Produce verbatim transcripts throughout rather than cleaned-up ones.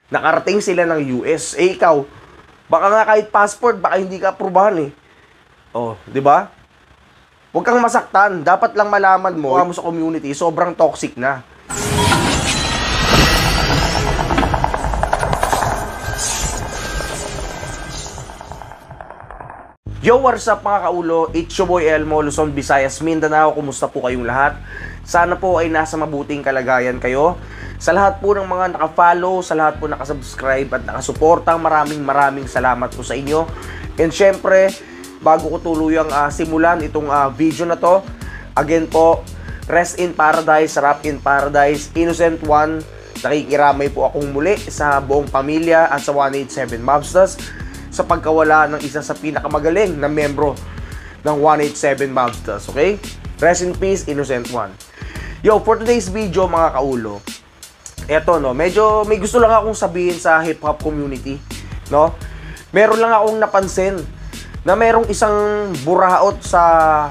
Nakarating sila ng U S. Eh ikaw, baka nga kahit passport, baka hindi ka aprubahan eh. Oh, di ba? Huwag kang masaktan. Dapat lang malaman mo, mo sa community, sobrang toxic na. Yo, what's up mga kaulo? It's your boy Elmo, Luzon, Visayas, Mindanao. Kumusta po kayong lahat? Sana po ay nasa mabuting kalagayan kayo. Sa lahat po ng mga naka-follow, sa lahat po nakasubscribe at nakasuportang, maraming maraming salamat po sa inyo. And syempre, bago ko tuluyang uh, simulan itong uh, video na to, again po, rest in paradise, wrap in paradise, Innocent One. Nakikiramay po akong muli sa buong pamilya at sa one eighty-seven Mobsters sa pagkawala ng isa sa pinakamagaling na membro ng one eighty-seven Mobsters, okay? Rest in peace, Innocent One. Yo, for today's video mga kaulo, eto no, medyo may gusto lang akong sabihin sa hip-hop community, no? Meron lang akong napansin na merong isang buraot sa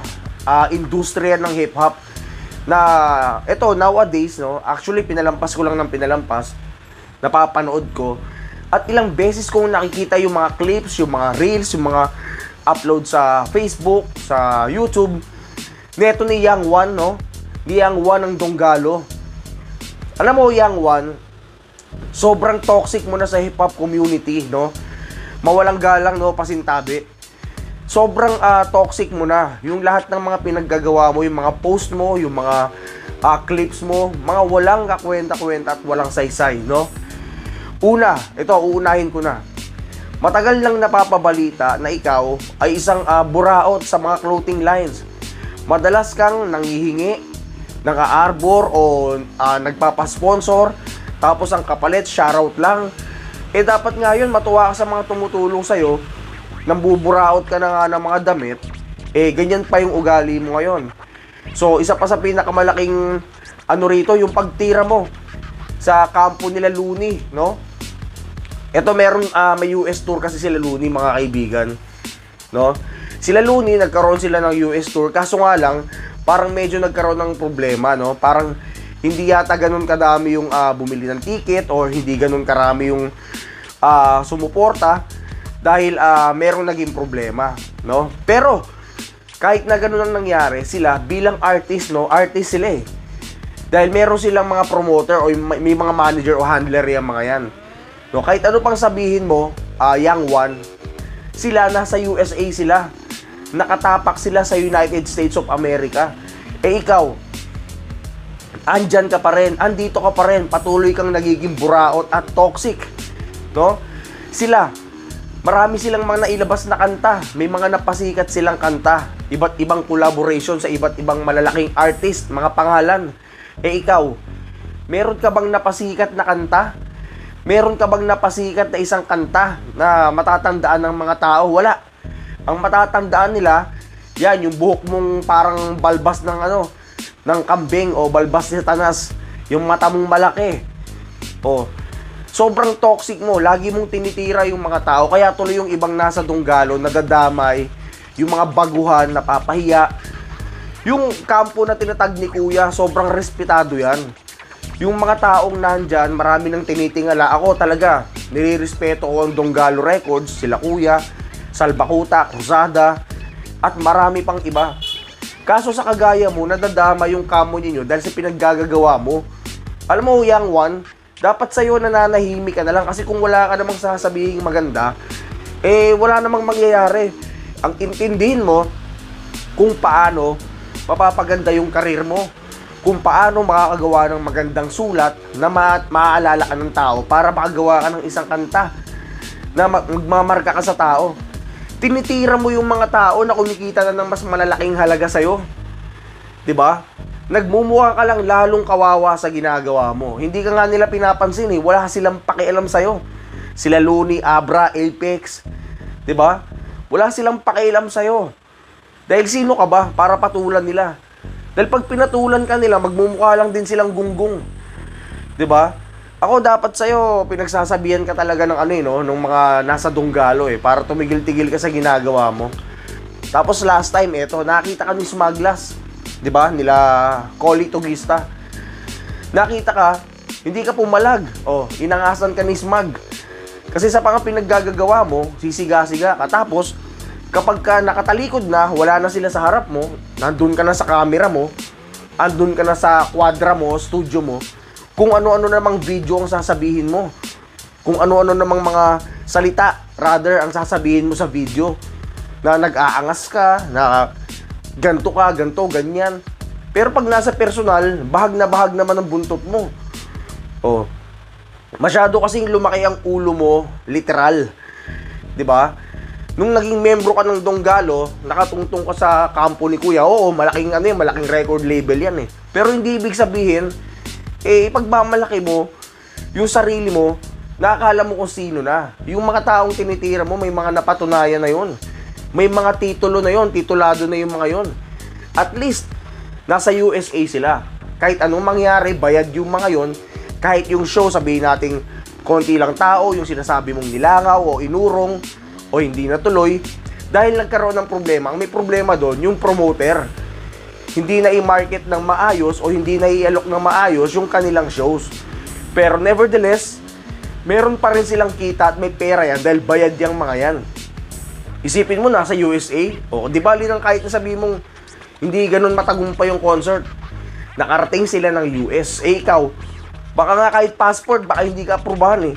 uh, industriya ng hip-hop na eto nowadays, no? Actually, pinalampas ko lang ng pinalampas, napapanood ko. At ilang beses kong nakikita yung mga clips, yung mga reels, yung mga upload sa Facebook, sa YouTube. Neto ni Young One, no? Ni Young One ng Donggalo. Alam mo, Young One, sobrang toxic mo na sa hip-hop community, no? Mawalang galang, no? Pasintabi. Sobrang uh, toxic mo na. Yung lahat ng mga pinaggagawa mo, yung mga post mo, yung mga uh, clips mo, mga walang kakwenta-kwenta at walang saysay, no? Una, ito, uunahin ko na. Matagal lang napapabalita na ikaw ay isang uh, buraot sa mga clothing lines. Madalas kang nanghihingi, naka-arbor o uh, nagpapasponsor, tapos ang kapalit, shoutout lang. Eh dapat ngayon matuwa ka sa mga tumutulong sa'yo, nang buburaot ka na nga ng mga damit, eh ganyan pa yung ugali mo ngayon. So isa pa sa pinakamalaking ano rito, yung pagtira mo sa kampo nila Looney, no? Ito meron uh, may U S tour kasi sila Looney, mga kaibigan, no? Sila Looney nagkaroon sila ng U S tour, kaso nga lang parang medyo nagkaroon ng problema, no? Parang hindi yata ganun kadami yung uh, bumili ng ticket or hindi ganun karami yung uh, sumuporta dahil uh, merong naging problema, no? Pero kahit na ganun ang nangyari, sila bilang artist, no? Artist sila eh. Dahil meron silang mga promoter o may mga manager o handler yung mga yan. No, kahit ano pang sabihin mo, uh, Young One, sila nasa U S A sila. Nakatapak sila sa United States of America. Eh ikaw, andyan ka pa rin, andito ka pa rin, patuloy kang nagiging buraot at toxic. No? Sila, marami silang mga nailabas na kanta. May mga napasikat silang kanta. Iba't ibang collaboration sa iba't ibang malalaking artist, mga pangalan. Eh ikaw, meron ka bang napasikat na kanta? Meron ka bang napasikat na isang kanta na matatandaan ng mga tao? Wala. Ang matatandaan nila, yan, yung buhok mong parang balbas ng ano, ng kambing o balbas ni Satanas. Yung mata mong malaki. O, sobrang toxic mo. Lagi mong tinitira yung mga tao. Kaya tuloy yung ibang nasa Donggalo, nadadamay. Yung mga baguhan, napapahiya. Yung kampo na tinatag ni Kuya, sobrang respetado yan. Yung mga taong nandyan, marami nang tinitingala. Ako talaga, nilirespeto ko ang Donggalo Records, sila Kuya, Salbakuta, Cruzada, at marami pang iba. Kaso sa kagaya mo, nadadama yung kamo ninyo dahil sa pinaggagawa mo. Alam mo, Young One, dapat sa'yo nananahimik ka na lang kasi kung wala ka namang sasabihin maganda, eh wala namang mangyayari. Ang intindihin mo kung paano mapapaganda yung karir mo. Kung paano makakagawa ng magandang sulat na ma maaalala ka ng tao para makagawa ka ng isang kanta na magmamarka ka sa tao. Tinitira mo yung mga tao na kumikita na ng mas malalaking halaga sa'yo. Diba? Nagmumukha ka lang lalong kawawa sa ginagawa mo. Hindi ka nga nila pinapansin eh. Wala silang pakialam sa'yo. Sila Looney, Abra, Apex. Diba? Wala silang pakialam sa'yo. Dahil sino ka ba para patulan nila? Dahil pag pinatulan ka nila, magmumukha lang din silang gunggong. 'Di ba? Ako dapat sa'yo, pinagsasabihan ka talaga ng ano eh, no? Nung mga nasa Donggalo eh, para tumigil-tigil ka sa ginagawa mo. Tapos last time, eto, nakita ka ni Smaglas. 'Di ba? Nila Collie Tugista. Nakita ka, hindi ka pumalag. Oh, inangasan ka ni Smag. Kasi sa mga pinaggagawa mo, sisiga-siga ka. Tapos, kapag ka nakatalikod na, wala na sila sa harap mo, nandun ka na sa camera mo, andun ka na sa kwadra mo, studio mo, kung ano-ano namang video ang sasabihin mo. Kung ano-ano namang mga salita, rather, ang sasabihin mo sa video. Na nag-aangas ka, na ganto ka, ganto, ganyan. Pero pag nasa personal, bahag na bahag naman ang buntot mo. Oh. Masyado kasing lumaki ang ulo mo, literal. 'Di ba? Nung naging membro ka ng Donggalo, nakatungtong ka sa kampo ni Kuya. Oo, malaking ano 'yan, malaking record label 'yan eh. Pero hindi ibig sabihin eh ipagmamalaki mo yung sarili mo, nakakala mo kung sino na. Yung mga taong tinitira mo, may mga napatunayan na 'yon. May mga titulo na 'yon, titulado na yung mga 'yon. At least nasa U S A sila. Kahit anong mangyari, bayad yung mga 'yon. Kahit yung show, sabihin nating konti lang tao, yung sinasabi mong nilangaw o inurong o hindi natuloy, dahil nagkaroon ng problema. Ang may problema doon, yung promoter. Hindi na i-market ng maayos o hindi na i-alok ng maayos yung kanilang shows. Pero nevertheless, meron pa rin silang kita at may pera yan dahil bayad yung mga yan. Isipin mo, nasa U S A, o di bali nang kahit na sabihin mong hindi ganun matagumpay yung concert, nakarating sila ng U S. Eh ikaw, baka nga kahit passport, baka hindi ka aprobahan eh.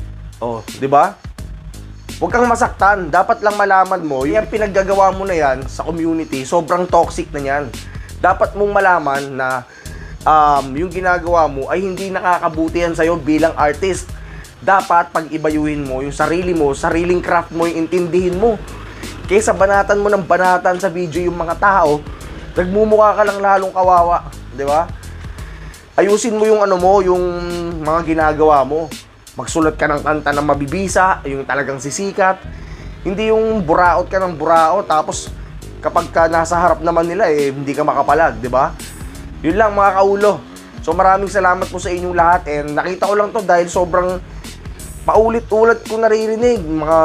Oh, di ba? Huwag kang masaktan. Dapat lang malaman mo, yung pinaggagawa mo na yan sa community, sobrang toxic na yan. Dapat mong malaman na um, yung ginagawa mo ay hindi nakakabuti yan sa'yo bilang artist. Dapat pag-ibayuhin mo yung sarili mo, sariling craft mo, yung intindihin mo. Kaysa banatan mo ng banatan sa video yung mga tao, nagmumukha ka lang lalong kawawa. Di ba? Ayusin mo yung ano mo, yung mga ginagawa mo. Magsulat ka ng kanta na mabibisa, yung talagang sisikat. Hindi yung buraot ka ng buraot, tapos kapag ka nasa harap naman nila, eh, hindi ka makapalag, di ba? Yun lang mga kaulo. So maraming salamat po sa inyong lahat. And nakita ko lang to dahil sobrang paulit-ulit ko naririnig. Mga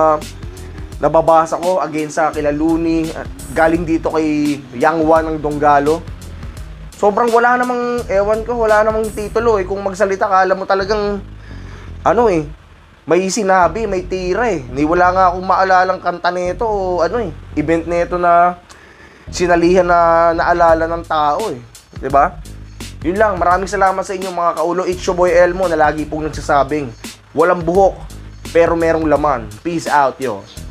nababasa ko against sa kila Looney, galing dito kay Yang One ng Donggalo. Sobrang wala namang, ewan ko, wala namang titulo eh. Kung magsalita ka, alam mo talagang, ano eh, may sinabi, may tira eh. Ni wala nga akong maalalang kanta nito o ano eh, event nito na sinalihan na naalala ng tao eh. Diba? Yun lang, maraming salamat sa inyo mga kaulo. It's your boy Elmo na lagi pong nagsasabing, walang buhok, pero merong laman. Peace out, yo.